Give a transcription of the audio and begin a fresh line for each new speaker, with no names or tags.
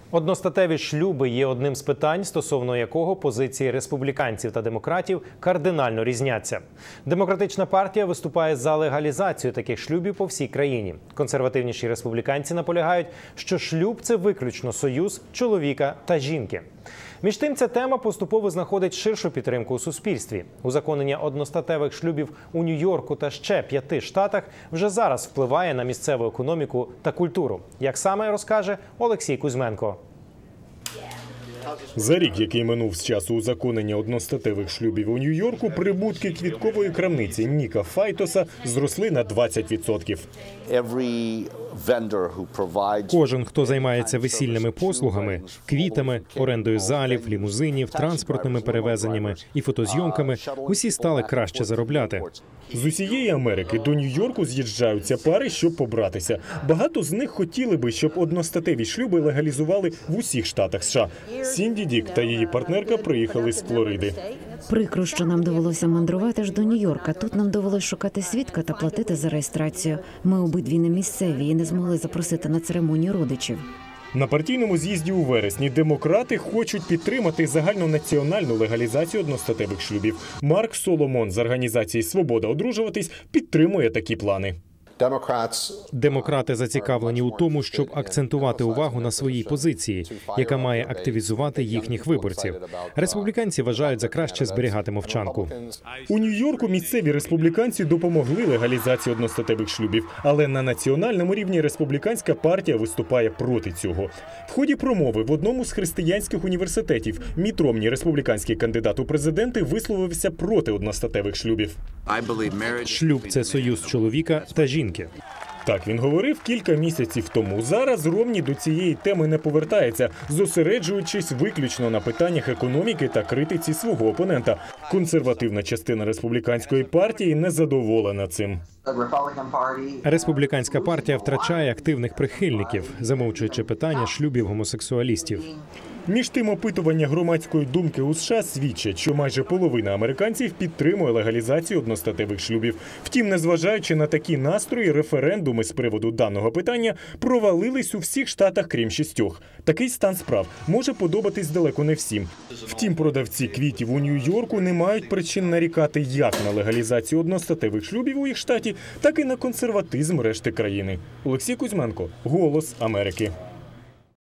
Одностатеві шлюби є одним з питань, стосовно якого позиції республіканців та демократів кардинально різняться. Демократична партія виступає за легалізацію таких шлюбів по всій країні. Консервативніші республіканці наполягають, що шлюб – це виключно союз чоловіка та жінки. Між тим, ця тема поступово знаходить ширшу підтримку у суспільстві. Узаконення одностатевих шлюбів у Нью-Йорку та ще 5 штатах вже зараз впливає на місцеву економіку та культуру. Як саме, розкаже Олексій Кузьменко.
За рік, який минув з часу узаконення одностатевих шлюбів у Нью-Йорку, прибутки квіткової крамниці Ніка Файтоса зросли на 20%.
Кожен, хто займається весільними послугами, квітами, орендою залів, лімузинів, транспортними перевезеннями і фотозйомками, усі стали краще заробляти.
З усієї Америки до Нью-Йорку з'їжджаються пари, щоб побратися. Багато з них хотіли би, щоб одностатеві шлюби легалізували в усіх штатах США. Сінді Дік та її партнерка приїхали з Флориди.
Прикро, що нам довелося мандрувати аж до Нью-Йорка. Тут нам довелося шукати свідка та платити за реєстрацію. Ми обидві не місцеві і не змогли запросити на церемонію родичів.
На партійному з'їзді у вересні демократи хочуть підтримати загальнонаціональну легалізацію одностатевих шлюбів. Марк Соломон з організації «Свобода одружуватись» підтримує такі плани.
Демократи зацікавлені у тому, щоб акцентувати увагу на своїй позиції, яка має активізувати їхніх виборців. Республіканці вважають за краще зберігати мовчанку.
У Нью-Йорку місцеві республіканці допомогли легалізації одностатевих шлюбів, але на національному рівні республіканська партія виступає проти цього. В ході промови в одному з християнських університетів Мітт Ромні, республіканський кандидат у президенти, висловився проти одностатевих шлюбів.
Шлюб – це союз чоловіка та жінки.
Так він говорив кілька місяців тому. Зараз Ромні до цієї теми не повертається, зосереджуючись виключно на питаннях економіки та критиці свого опонента. Консервативна частина республіканської партії не задоволена цим.
Республіканська партія втрачає активних прихильників, замовчуючи питання шлюбів гомосексуалістів.
Між тим, опитування громадської думки у США свідчать, що майже половина американців підтримує легалізацію одностатевих шлюбів. Втім, незважаючи на такі настрої, референдуми з приводу даного питання провалились у всіх штатах, крім 6. Такий стан справ може подобатись далеко не всім. Втім, продавці квітів у Нью-Йорку не мають причин нарікати як на легалізацію одностатевих шлюбів у їх штаті, так і на консерватизм решти країни. Олексій Кузьменко, «Голос Америки».